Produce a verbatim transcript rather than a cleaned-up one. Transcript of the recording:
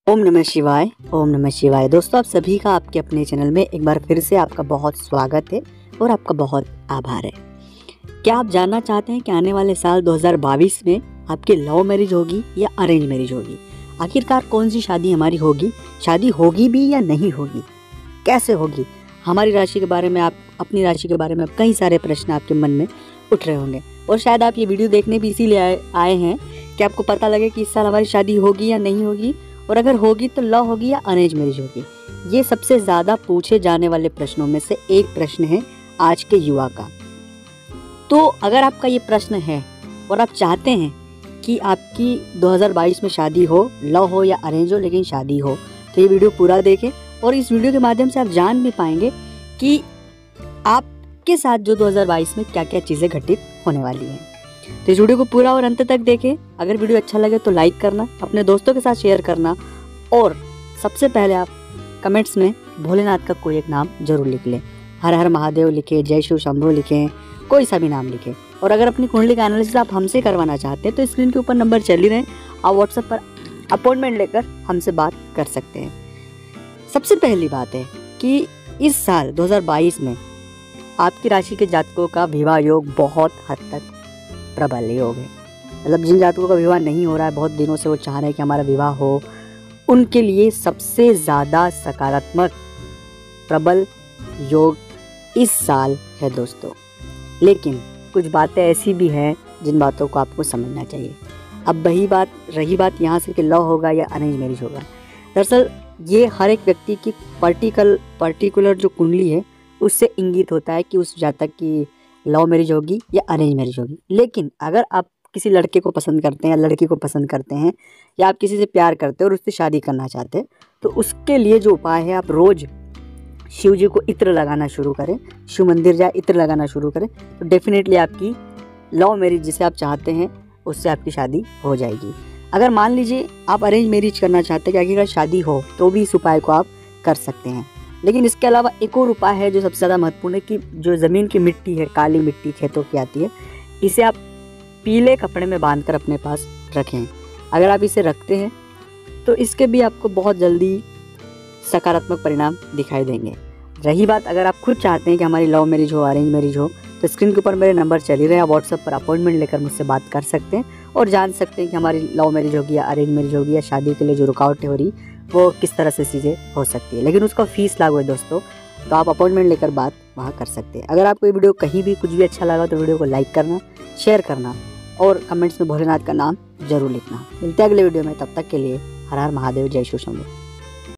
ओम नमः शिवाय। ओम नमः शिवाय। दोस्तों, आप सभी का आपके अपने चैनल में एक बार फिर से आपका बहुत स्वागत है और आपका बहुत आभार है। क्या आप जानना चाहते हैं कि आने वाले साल दो हज़ार बाईस में आपकी लव मैरिज होगी या अरेंज मैरिज होगी? आखिरकार कौन सी शादी हमारी होगी? शादी होगी भी या नहीं होगी? कैसे होगी? हमारी राशि के बारे में, आप अपनी राशि के बारे में कई सारे प्रश्न आपके मन में उठ रहे होंगे और शायद आप ये वीडियो देखने भी इसीलिए आए, आए हैं कि आपको पता लगे कि इस साल हमारी शादी होगी या नहीं होगी, और अगर होगी तो लव होगी या अरेंज मैरिज होगी। ये सबसे ज़्यादा पूछे जाने वाले प्रश्नों में से एक प्रश्न है आज के युवा का। तो अगर आपका ये प्रश्न है और आप चाहते हैं कि आपकी दो हज़ार बाईस में शादी हो, लव हो या अरेंज हो, लेकिन शादी हो, तो ये वीडियो पूरा देखें और इस वीडियो के माध्यम से आप जान भी पाएंगे कि आपके साथ जो दो हज़ार बाईस में क्या क्या चीज़ें घटित होने वाली हैं। तो इस वीडियो को पूरा और अंत तक देखें। अगर वीडियो अच्छा लगे तो लाइक करना, अपने दोस्तों के साथ शेयर करना और सबसे पहले आप कमेंट्स में भोलेनाथ का कोई एक नाम जरूर लिख लें। हर हर महादेव लिखें, जय शिव शंभो लिखें, कोई सा भी नाम लिखें। और अगर अपनी कुंडली का एनालिसिस आप हमसे करवाना चाहते हैं तो स्क्रीन के ऊपर नंबर चल ही रहे, आप व्हाट्सएप पर अपॉइंटमेंट लेकर हमसे बात कर सकते हैं। सबसे पहली बात है कि इस साल दो हज़ार बाईस में आपकी राशि के जातकों का विवाह योग बहुत हद तक प्रबल योग है। मतलब जिन जातकों का विवाह नहीं हो रहा है, बहुत दिनों से वो चाह रहे हैं कि हमारा विवाह हो, उनके लिए सबसे ज़्यादा सकारात्मक प्रबल योग इस साल है दोस्तों। लेकिन कुछ बातें ऐसी भी हैं जिन बातों को आपको समझना चाहिए। अब वही बात रही बात यहाँ से कि लव होगा या अरेंज मैरिज होगा। दरअसल ये हर एक व्यक्ति की पर्टिकुलर पर्टिकुलर जो कुंडली है उससे इंगित होता है कि उस जातक की लव मैरिज होगी या अरेंज मैरिज होगी। लेकिन अगर आप किसी लड़के को पसंद करते हैं या लड़की को पसंद करते हैं या आप किसी से प्यार करते हैं और उससे शादी करना चाहते हैं, तो उसके लिए जो उपाय है, आप रोज़ शिव जी को इत्र लगाना शुरू करें, शिव मंदिर जाए, इत्र लगाना शुरू करें, तो डेफिनेटली आपकी लव मैरिज जिसे आप चाहते हैं उससे आपकी शादी हो जाएगी। अगर मान लीजिए आप अरेंज मैरिज करना चाहते हैं कि अगर शादी हो तो भी इस उपाय को आप कर सकते हैं। लेकिन इसके अलावा एक और उपाय है जो सबसे ज़्यादा महत्वपूर्ण है कि जो ज़मीन की मिट्टी है, काली मिट्टी खेतों की आती है, इसे आप पीले कपड़े में बांधकर अपने पास रखें। अगर आप इसे रखते हैं तो इसके भी आपको बहुत जल्दी सकारात्मक परिणाम दिखाई देंगे। रही बात अगर आप खुद चाहते हैं कि हमारी लव मैरिज हो, अरेंज मैरिज हो, तो स्क्रीन के ऊपर मेरे नंबर चल ही रहे हैं, आप व्हाट्सएप पर अपॉइंटमेंट लेकर मुझसे बात कर सकते हैं और जान सकते हैं कि हमारी लव मैरिज होगी या अरेंज मैरिज होगी, या शादी के लिए जो रुकावटें हो रही वो किस तरह से चीज़ें हो सकती है। लेकिन उसका फीस लागू है दोस्तों, तो आप अपॉइंटमेंट लेकर बात वहाँ कर सकते हैं। अगर आपको ये वीडियो कहीं भी कुछ भी अच्छा लगा तो वीडियो को लाइक करना, शेयर करना और कमेंट्स में भोलेनाथ का नाम जरूर लिखना। मिलते हैं अगले वीडियो में, तब तक के लिए हर हर महादेव, जय शिव शंभो।